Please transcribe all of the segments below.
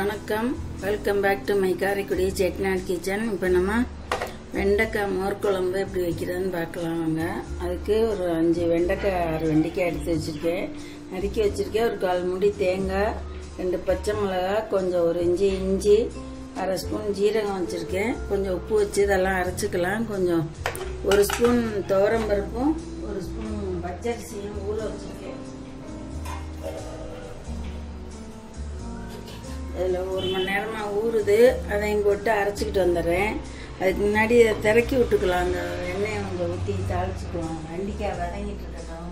வணக்கம், welcome back to my Karaikudi Chettinad kitchen. இப்போ நம்ம வெண்டைக்காய் மோர் குழம்பு எப்படி வைக்கிறதுன்னு பார்க்கலாம் வாங்க. அதுக்கு ஒரு 5 வெண்டைக்காய் 6 வெண்டைக்காய் எடுத்து வச்சுருக்கேன், நறுக்கி வச்சுருக்கேன். ஒரு 1/4 மூடி தேங்காய், 2 பச்சை மிளகாய், கொஞ்சம் ஒரு இஞ்சி, 1/2 ஸ்பூன் ஜீரகம் வச்சுருக்கேன். கொஞ்சம் உப்பு வச்சு இதெல்லாம் அரைச்சிக்கலாம். கொஞ்சம் 1 ஸ்பூன் துவரம்பருப்பும் 1 ஸ்பூன் பச்சரிசியும் ஊற வச்சுருக்கேன். அதில் 1 மணி நேரமாக ஊறுது, அதையும் போட்டு அரைச்சிக்கிட்டு வந்துடுறேன். அதுக்கு முன்னாடி இதை திறக்கி விட்டுக்கலாம். அந்த எண்ணெயை கொஞ்சம் ஊற்றி தாளிச்சுக்குவோம். வெண்டைக்காய் வதங்கிட்டு இருக்கட்டும்.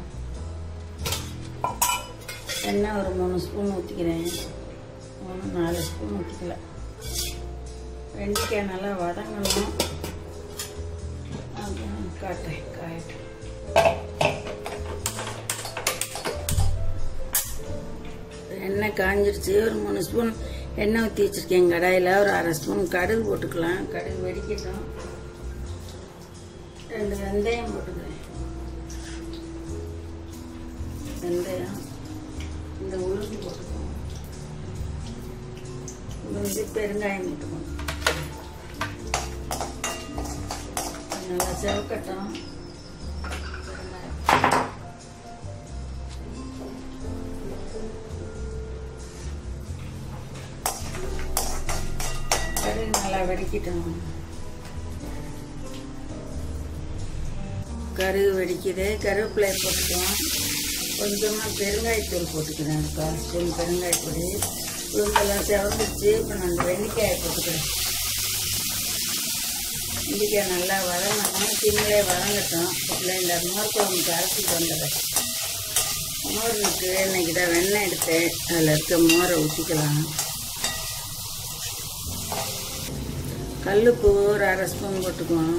எண்ணெய் ஒரு 3 ஸ்பூன் ஊற்றிக்கிறேன். 4 ஸ்பூன் ஊற்றிக்கலாம். வெண்டைக்காய் நல்லா வதங்கணும். காட்டுறேன், காயட்டும். எண்ணெய் காஞ்சிருச்சு. ஒரு 3 ஸ்பூன் எண்ணெய் ஊற்றி வச்சுருக்கேன் கடாயில். ஒரு 1/2 ஸ்பூன் கடுகு போட்டுக்கலாம். கடுகு வெடிக்கட்டும். 2 வெந்தயம் போட்டுக்கிறேன். வெந்தயம், இந்த உளுந்து போட்டுக்குவோம். உளுந்து, பெருங்காயம் போட்டுக்கணும். நல்லா செவக்கட்டும். கடுகு நல்லா வெடிக்கட்டும். கடுகு வெடிக்குது. கருவேப்பிலை போட்டுக்குவோம். கொஞ்சமாக பெருங்காயத்தூள் போட்டுக்கிறேன். 1/4 ஸ்பூன் பெருங்காயத்தூள். உளுந்தெல்லாம் செவந்துச்சு. இப்போ நான் அந்த வெண்டைக்காயை போட்டுக்கிறேன். வெண்டைக்காய் நல்லா வதங்கணும். சிம்மிலே வதங்கட்டும். இப்போ இந்த மோர் குழம்புக்கு அரைச்சிட்டு வந்துடுறேன். மோர் இருக்கு. இன்னைக்கு தான் வெண்ணெய் எடுத்தேன். அதில் இருக்க மோரை ஊற்றிக்கலாம். கல்லுப்பு ஒரு 1/2 ஸ்பூன் போட்டுக்குவோம்.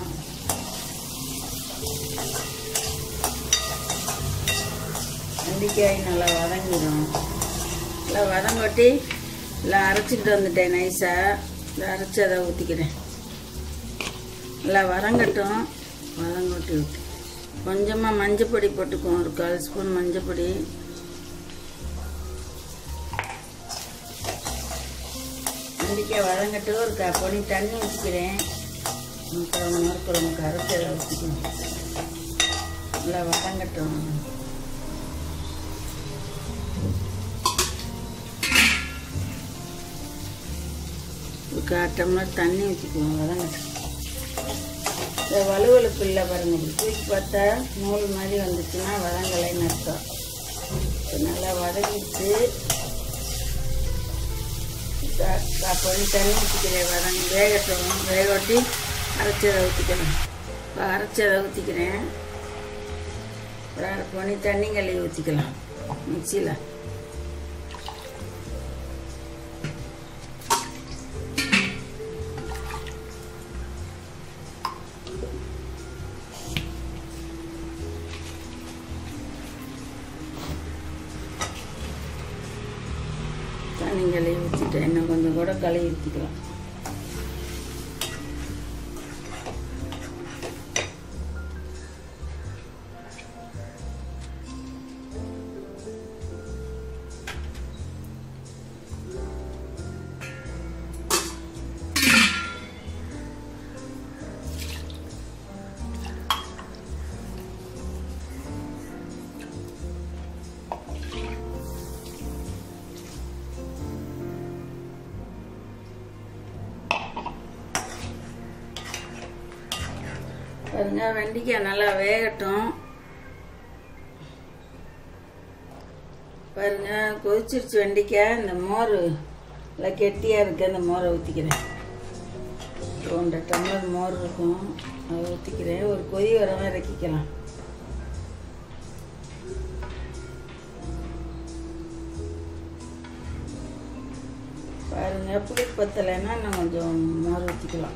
வெண்டைக்காய் நல்லா வதங்கிடும். நல்லா வதங்கொட்டி எல்லாம் அரைச்சிக்கிட்டு வந்துட்டேன் நைஸாக. இல்லை அரைச்சி அதை ஊற்றிக்கிறேன். நல்லா வதங்கட்டும். வதங்கொட்டி ஊற்றி கொஞ்சமாக மஞ்சப்பொடி போட்டுக்குவோம். ஒரு 1/4 ஸ்பூன் மஞ்சப்பொடி. வெண்டைக்காய் வதங்கட்டு. ஒரு 1/4 பொடி தண்ணி ஊற்றிக்கிறேன். அப்புறம் மோர் குழம்புக்கு அரைச்சி அதை ஊற்றிக்கணும். நல்லா வதங்கட்டும். ஒரு 1/4 டம்ளர் தண்ணி ஊற்றிக்குவோம். வதங்கட்டும். இந்த வலுவலுப்பு இல்லை பாருங்க. இப்படி தூக்கி பார்த்தா நூல் மாதிரி வந்துச்சுன்னா வதங்கலைன்னு அர்த்தம். நல்லா வதங்கிட்டு 1/4 பொடி தண்ணி ஊற்றிக்கிறேன். வேகட்டும். வேகட்டி அரைச்சதை ஊற்றிக்கிறேன். இப்போ அரைச்சதை ஊற்றிக்கிறேன். ஒரு 1/2 பொடி தண்ணி கழுவி ஊற்றிக்கலாம் மிக்சியில். தண்ணி கழுவி ஊற்றிட்டேன். இன்னும் கொஞ்சம் கூட கழுவி ஊற்றிக்கலாம். பாருங்க, வெண்டைக்காய் நல்லா வேகட்டும். பாருங்க, கொதிச்சிருச்சு வெண்டைக்காய். இந்த மோர் நல்லா கெட்டியாக இருக்கு. அந்த மோரை ஊற்றிக்கிறேன். 1/2 டம்ளர் மோர் இருக்கும், அதை ஊற்றிக்கிறேன். ஒரு கொதி வரவும் இறக்கிக்கலாம். பாருங்க, புளிப்பு பத்தலைன்னா இன்னும் கொஞ்சம் மோர் ஊற்றிக்கலாம்.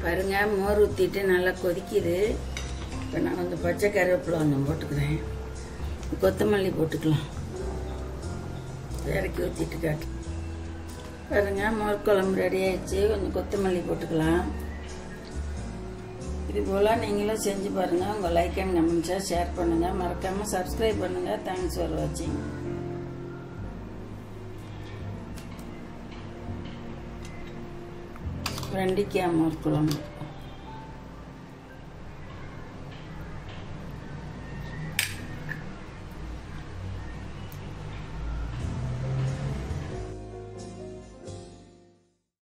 பாருங்க, மோர் ஊற்றிட்டு நல்லா கொதிக்குது. இப்போ நான் கொஞ்சம் பச்சை கருவேப்பிலை கொஞ்சம் போட்டுக்கிறேன். கொத்தமல்லி போட்டுக்கலாம். இறக்கி ஊற்றிட்டு காட்டு. பாருங்க, மோர் குழம்பு ரெடி ஆயிடுச்சு. கொஞ்சம் கொத்தமல்லி போட்டுக்கலாம். இது போல் நீங்களும் செஞ்சு பாருங்கள். உங்கள் லைக் அண்ட் கமெண்ட்ஸை ஷேர் பண்ணுங்கள். மறக்காமல் சப்ஸ்கிரைப் பண்ணுங்கள். தேங்க்ஸ் ஃபார் வாட்சிங். வெண்டைக்காய் மோர் குழம்பு.